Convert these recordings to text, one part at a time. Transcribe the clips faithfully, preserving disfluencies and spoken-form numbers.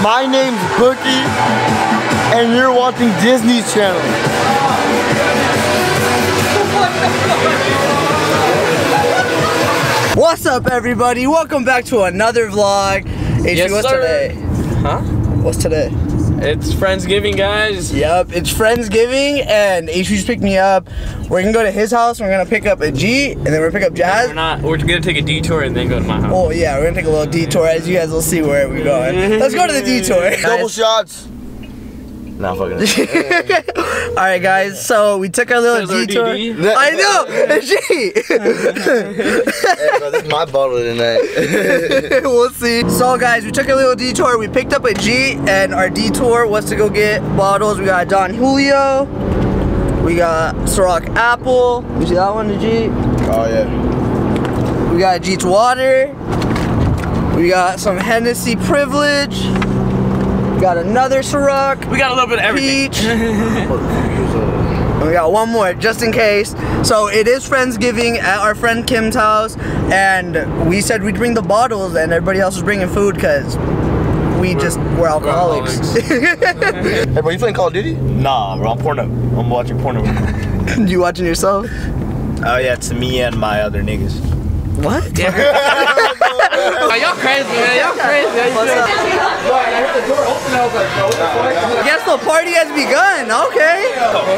My name's Bookie, and you're watching Disney Channel. What's up, everybody? Welcome back to another vlog. H, yes, what's sir. today? Huh? What's today? It's Friendsgiving, guys. Yep, it's Friendsgiving, and H just picked me up. We're gonna go to his house. We're gonna pick up Ajit, and then we're gonna pick up Jazz. We're not. We're gonna take a detour and then go to my house. Oh yeah, we're gonna take a little detour. As you guys will see where we're going. Let's go to the detour. Double shots. Nah, fucking. All right, guys. So we took our little detour. I know, Ajit. Hey, bro, this is my bottle tonight. We'll see. So guys, we took a little detour. We picked up Ajit, and our detour was to go get bottles. We got Don Julio. We got Sukh apple. You see that one, Ajit? Oh yeah. We got Ajit's water. We got some Hennessy Privilege. We got another Sukh. We got a little bit of everything. Peach. And we got one more, just in case. So it is Friendsgiving at our friend Kim's house, and we said we'd bring the bottles, and everybody else was bringing food because we just we're alcoholics. Hey, bro, you playing Call of Duty? Nah, bro, I'm porno. I'm watching porno. You watching yourself? Oh yeah, it's me and my other niggas. What? Oh, y'all crazy, man. Y'all crazy. What's up? I guess the party has begun. Okay.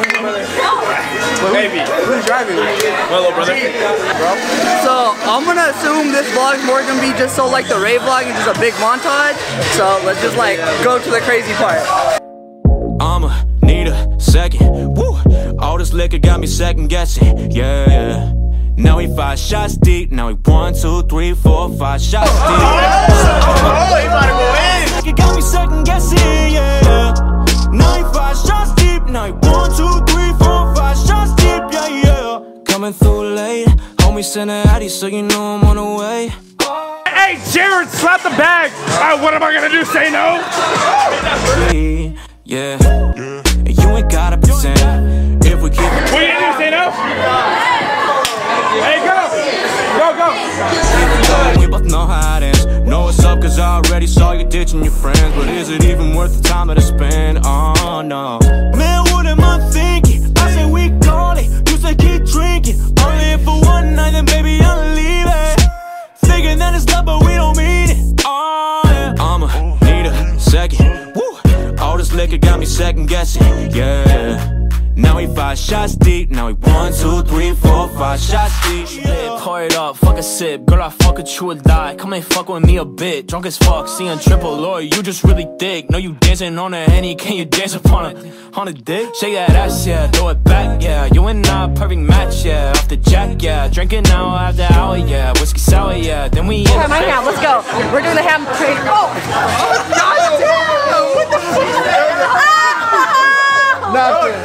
Baby. Who's driving? My little brother. So I'm gonna assume this vlog's more gonna be just so like the rave vlog and just a big montage. So let's just like go to the crazy part. I'ma need a second. Woo! All this liquor got me second guessing. Yeah, yeah. Now he five shots deep. Now he one, two, three, four, five shots deep. Oh, he about to go in. It got me second guessing. Yeah. Now he five shots deep. Now he one, two, three, four, five shots deep. Yeah, yeah. Coming through late. Homie sent a Addy, so you know I'm on the way. Hey, Jared, slap the bag. Uh, what am I gonna do? Say no? Yeah. You ain't gotta pretend. If we keep it. What are you gonna do? Say no? Hey, go! Go, go! We both know how it ends. Know what's up, cause I already saw you ditching your friends. But is it even worth the time to spend? Oh no. Man, what am I thinking? I say we call it. You say keep drinking. Only if for one night, then baby, I'm leaving. Thinking that it's love, but we don't mean it. Oh yeah. I'ma need a second. Woo. All this liquor got me second guessing. Yeah. Now he five shots deep. Now he one, two, three, four, five shots deep. Yeah, pour it up, fuck a sip. Girl, I fuck with you or die. Come and fuck with me a bit. Drunk as fuck, seeing triple Lord. You just really thick. Know you dancing on a Henny. Can you dance upon a, on a dick? Shake that ass, yeah. Throw it back, yeah. You and I, perfect match, yeah. Off the jack, yeah. Drinking now after hour, yeah. Whiskey sour, yeah. Then we in Come on now, let's go. We're doing the ham trade. Oh! God damn! What the fuck is that? Nothing.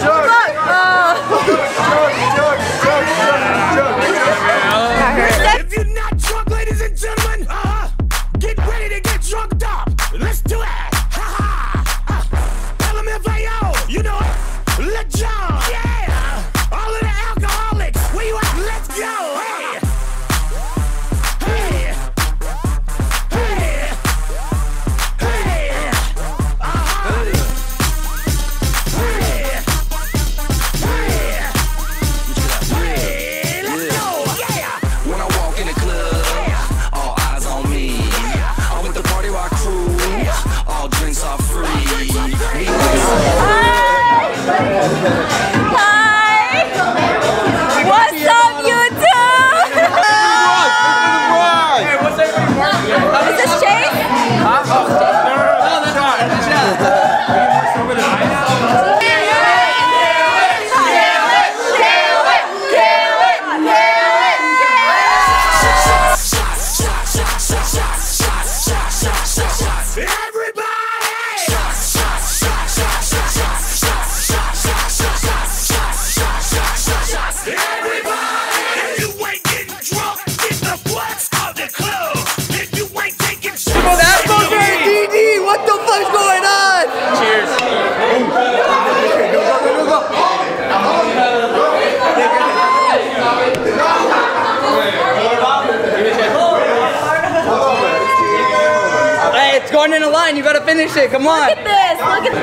If you're not drunk, ladies and gentlemen, uh, get ready to get drunked up. Let's do it. Ha ha. L M F A O, you know it. Let go. Yeah. All of the alcoholics, where you at? Let's go. Hey. Hey. Hey. finish it. Come on. Look at this. Look at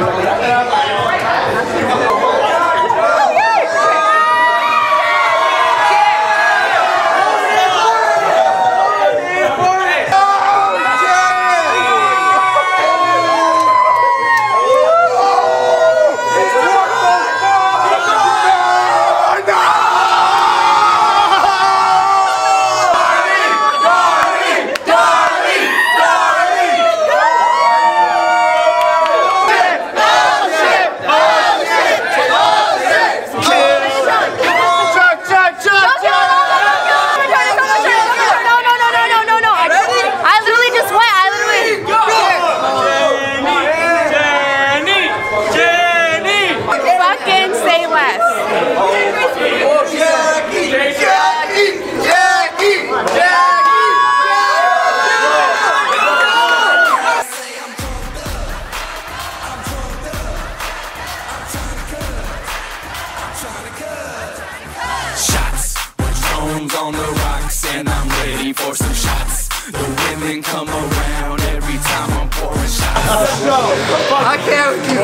on the rocks and I'm ready for some shots. The women come around every time I'm pouring shots. I can't with you.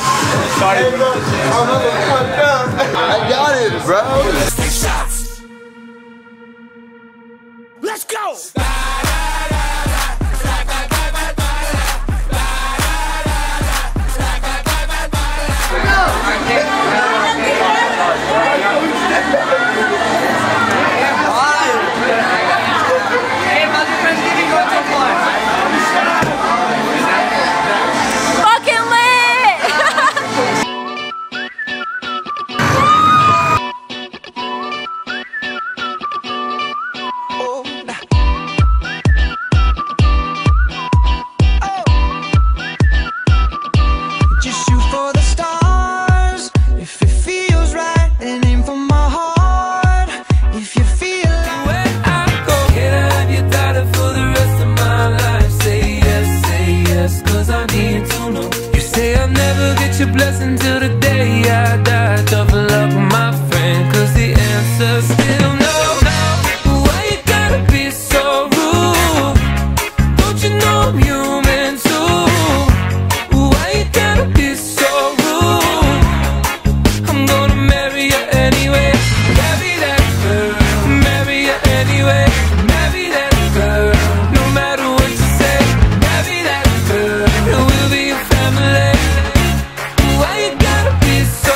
I got it, bro. Let's take shots. Let's go. Your blessing till the day I die. Double up with my friend, cause the answer's still no. Why you gotta be so rude? Don't you know I'm human too? Why you gotta be so rude? I'm gonna marry you anyway. Marry that girl. Marry you anyway. Marry that girl. No matter what you say. Marry that girl. And we'll be a family. Why you gotta be so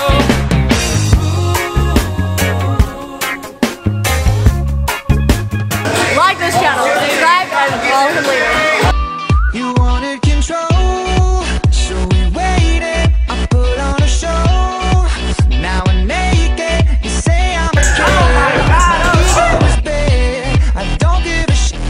rude? Like this channel, subscribe, and follow him later. You wanted control, so we waited. I put on a show. Now I'm naked. You say I'm a kid. Oh my God! I don't give a shit.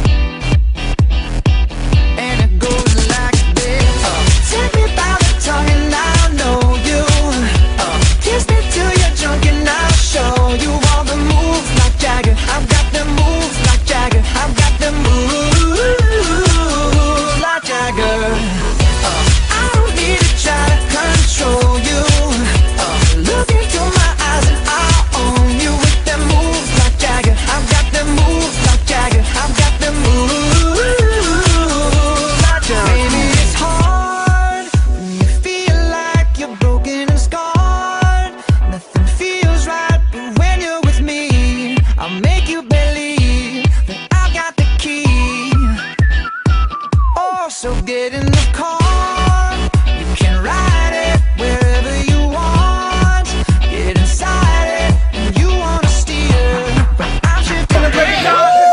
And it goes like this. Uh, take me by the tongue and I'll know you. Uh, kiss me till you're drunk and I'll show you all the moves like Jagger. I've got the moves like Jagger. I've got the moves like Jagger. Uh, I don't need to try to control you. Uh, look into my eyes and I'll own you with them moves like Jagger. I've got the moves like Jagger. I've got the moves like Jagger. Maybe it's hard when you feel like you're broken and scarred. Nothing feels right, but when you're with me, I'll make you believe that I got the key. Oh, so get in the car. You can ride it wherever you want. Get inside it and you wanna steer. But I'm shifting the brake.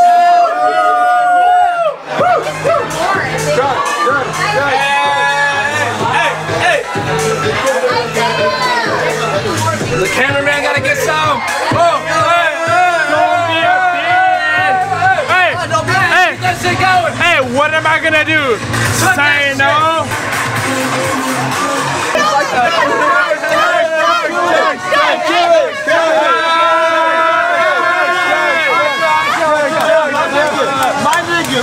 The cameraman gotta get some. Oh, hey, hey, hey, hey, hey, what am I gonna do? Say no? My nigga.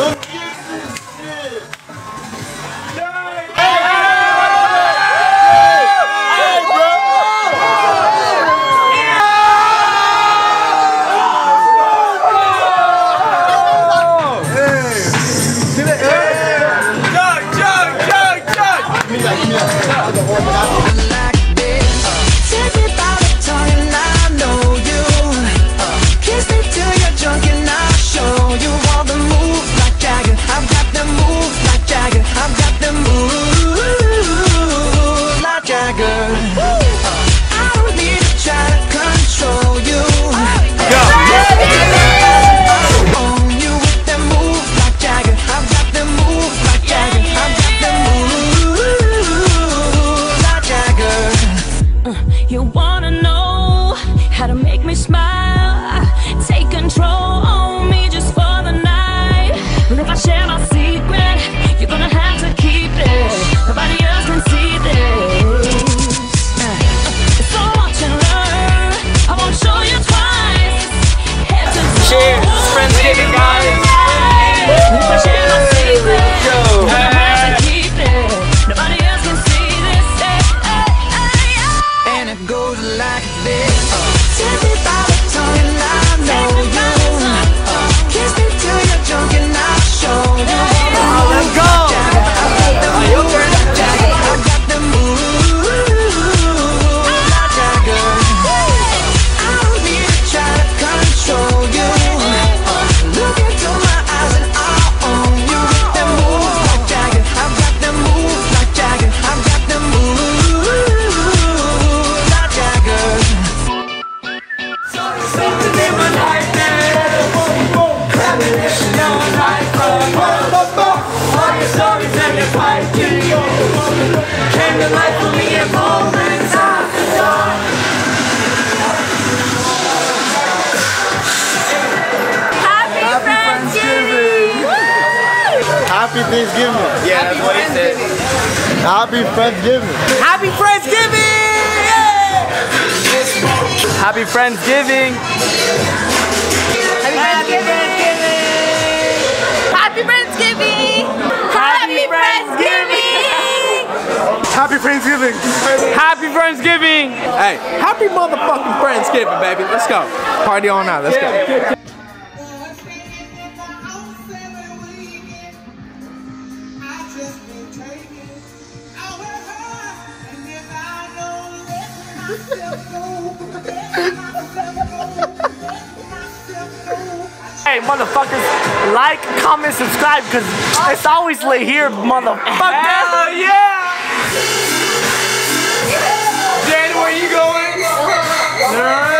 Jug, jug, jug, jug. that, give me that. Like this. Take me by the tongue and I know you. Kiss me till you're drunk and I'll show you all the moves like Jagger. I've got the moves like Jagger. I've got the moves like Jagger. I don't need to try to control you. Go. Own you with the moves like Jagger. I've got the moves like Jagger. I've got the moves like Jagger. You wanna know how to make me smile? Take control on me just for the night. And if I share my secret, you're gonna have to keep it. Nobody else can see this. It's so much to learn. I won't show you twice. Head to toe. Cheers, Friendsgiving, guys. If I share my secret, you're gonna have to keep it. Nobody else can see this. And it goes like this. Take me by the tongue and I know you. Kiss me till you're drunk and I'll show you. Let's go. I've got the moves like Jagger. I don't need to try to control you. Look into my eyes and I'll own you with the moves like Jagger. I've got the moves like Jagger. I've got the moves like Jagger. Happy Friendsgiving! Happy Thanksgiving. Yeah, that's what he said. Happy Friendsgiving. Happy Friendsgiving! Happy Friendsgiving. Happy Friendsgiving! Happy Friendsgiving! Happy Friendsgiving! Happy Friendsgiving. Happy Friendsgiving. Hey, happy motherfucking Friendsgiving, baby. Let's go. Party on out. Let's go. Hey, motherfuckers, like, comment, subscribe, because it's always late here, motherfucker. Hell yeah! Jen, where you going?